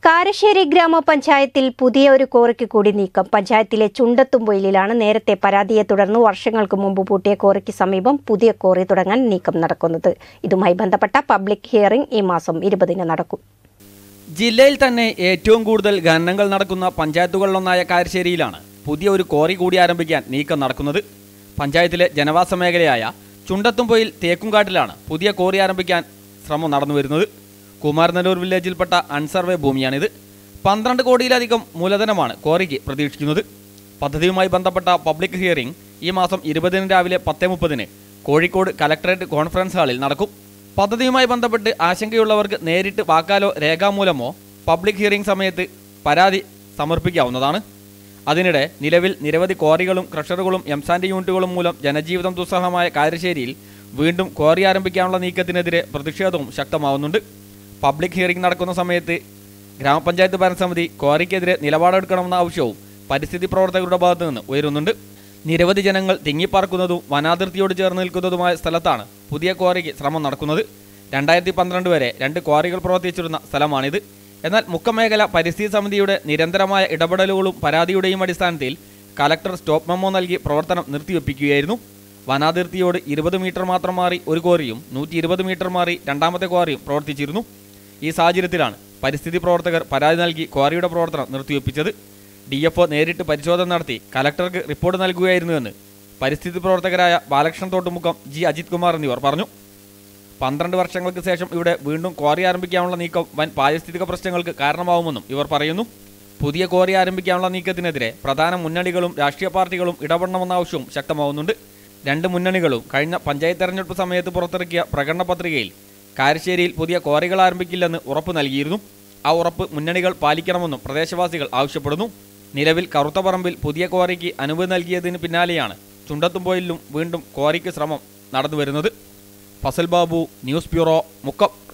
കാരശ്ശേരി ഗ്രാമപഞ്ചായത്തിൽ പുതിയ ഒരു കോറിക്ക് കൂടി നീക്കം. പഞ്ചായത്തിലെ ചുണ്ടത്തുംപൊയിലാണ് നേരത്തെ പരാതിയെ തുടർന്ന് വർഷങ്ങൾക്ക് മുമ്പ് പൂട്ടിയ കോറിക്ക് സമീപം പുതിയ കോറി തുടങ്ങാൻ നീക്കം നടക്കുന്നത്. ഇതുമായി ബന്ധപ്പെട്ട പബ്ലിക് ഹിയറിംഗ് ഈ മാസം 20-ന് നടക്കും. ജില്ലയിൽ തന്നെ ഏറ്റവും കൂടുതൽ ഖനനങ്ങൾ നടക്കുന്ന പഞ്ചായത്തുകളിലൊന്നായ കാരശ്ശേരിയിലാണ് പുതിയ ഒരു കോറി കൂടി ആരംഭിക്കാൻ നീക്കം നടക്കുന്നത്. പഞ്ചായത്തിലെ ജനവാസ മേഖലയായ ചുണ്ടത്തുംപൊയിൽ തേക്കുംകാട്ടിലാണ് പുതിയ കോറി ആരംഭിക്കാൻ ശ്രമം നടന്നുവരുന്നത്. കുമാരനല്ലൂർ വില്ലേജിൽപ്പെട്ട അൺസർവേ ഭൂമിയാണിത്. 12 കോടിയിലധികം മൂലധനമാണ് കോറിക്ക് പ്രതീക്ഷിക്കുന്നത്. പദ്ധതിയുമായി ബന്ധപ്പെട്ട പബ്ലിക് ഹിയറിംഗ് ഈ മാസം 20-ന് രാവിലെ 10:30-ന് കോഴിക്കോട് കലക്ടറേറ്റ് കോൺഫറൻസ് ഹാളിൽ നടക്കും. പദ്ധതിയുമായി ബന്ധപ്പെട്ട് ആശങ്കയുള്ളവർക്ക് നേരിട്ട് വാക്കാലോ രേഖാമൂലമോ പബ്ലിക് ഹിയറിംഗ് സമയത്ത് പരാതി സമർപ്പിക്കാവുന്നതാണ്. അതിനിടെ നിലവിൽ നിരവധി ക്വാറികളും ക്രഷറുകളും എംസാൻഡ് യൂണിറ്റുകളും മൂലം ജനജീവിതം ദുസ്സഹമായ കാരശ്ശേരിയിൽ വീണ്ടും ക്വാറി ആരംഭിക്കാനുള്ള നീക്കത്തിനെതിരെ പ്രതിഷേധവും ശക്തമാവുന്നുണ്ട്. പബ്ലിക് ഹിയറിംഗ് നടക്കുന്ന സമയത്ത് ഗ്രാമപഞ്ചായത്ത് ഭരണസമിതി ക്വാറിക്കെതിരെ നിലപാടെടുക്കണമെന്ന ആവശ്യവും പരിസ്ഥിതി പ്രവർത്തകരുടെ ഭാഗത്തു നിന്ന് ഉയരുന്നുണ്ട്. നിരവധി ജനങ്ങൾ തിങ്ങിപ്പാർക്കുന്നതും വനാതിർത്തിയോട് ചേർന്ന് നിൽക്കുന്നതുമായ സ്ഥലത്താണ് പുതിയ ക്വാറിക്ക് ശ്രമം നടക്കുന്നത്. 2012 വരെ 2 ക്വാറികൾ പ്രവർത്തിച്ചിരുന്ന സ്ഥലമാണിത്. എന്നാൽ മുക്കമേഖല പരിസ്ഥിതി സമിതിയുടെ നിരന്തരമായ ഇടപെടലുകളും പരാതിയുടെയും അടിസ്ഥാനത്തിൽ കലക്ടർ സ്റ്റോപ്പ് മെമ്മോ നൽകി പ്രവർത്തനം നിർത്തിവെപ്പിക്കുകയായിരുന്നു. വനാതിർത്തിയോട് 20 മീറ്റർ മാത്രം മാറി ഒരു ക്വാറിയും 120 മീറ്റർ മാറി രണ്ടാമത്തെ ക്വാറിയും പ്രവർത്തിച്ചിരുന്നു. ഈ സാഹചര്യത്തിലാണ് പരിസ്ഥിതി പ്രവർത്തകർ പരാതി നൽകി ക്വാറിയുടെ പ്രവർത്തനം നിർത്തിവെപ്പിച്ചത്. DFO നേരിട്ട് പരിശോധന നടത്തി കലക്ടർക്ക് റിപ്പോർട്ട് നൽകുകയായിരുന്നുവെന്ന് പരിസ്ഥിതി പ്രവർത്തകരായ ബാലകൃഷ്ണൻ തോട്ടുമുക്കം, G. അജിത് കുമാർ എന്നിവർ പറഞ്ഞു. 12 വർഷങ്ങൾക്ക് ശേഷം ഇവിടെ വീണ്ടും ക്വാറി ആരംഭിക്കാനുള്ള നീക്കം വൻ പാരിസ്ഥിതിക പ്രശ്നങ്ങൾക്ക് കാരണമാവുമെന്നും ഇവർ പറയുന്നു. പുതിയ ക്വാറി ആരംഭിക്കാനുള്ള നീക്കത്തിനെതിരെ പ്രധാന മുന്നണികളും രാഷ്ട്രീയ പാർട്ടികളും ഇടപെടണമെന്ന ആവശ്യവും ശക്തമാവുന്നുണ്ട്. 2 മുന്നണികളും കഴിഞ്ഞ പഞ്ചായത്ത് തെരഞ്ഞെടുപ്പ് സമയത്ത് പുറത്തിറക്കിയ പ്രകടന പത്രികയിൽ കാരശ്ശേരിയിൽ പുതിയ ക്വാറികൾ ആരംഭിക്കില്ലെന്ന് ഉറപ്പ് നൽകിയിരുന്നു. ആ ഉറപ്പ് മുന്നണികൾ പാലിക്കണമെന്നും പ്രദേശവാസികൾ ആവശ്യപ്പെടുന്നു. നിലവിൽ കറുത്തപറമ്പിൽ പുതിയ ക്വാറിക്ക് അനുമതി നൽകിയതിന് പിന്നാലെയാണ് ചുണ്ടത്തുംപൊയിലും വീണ്ടും ക്വാറിക്ക് ശ്രമം നടന്നുവരുന്നത്. Fazal Babu, news bureau, Mukkam.